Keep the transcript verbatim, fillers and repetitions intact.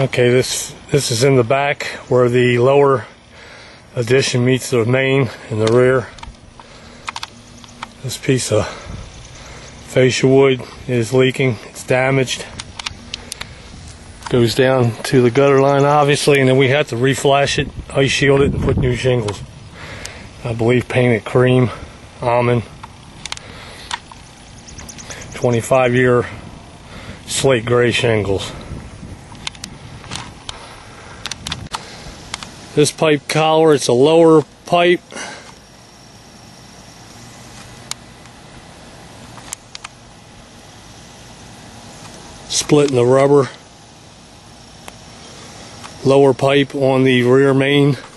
Okay, this this is in the back where the lower addition meets the main in the rear. This piece of fascia wood is leaking, it's damaged. Goes down to the gutter line obviously, and then we have to reflash it, ice shield it, and put new shingles. I believe painted cream, almond, twenty-five year slate gray shingles. This pipe collar, it's a lower pipe. Splitting the rubber. Lower pipe on the rear main.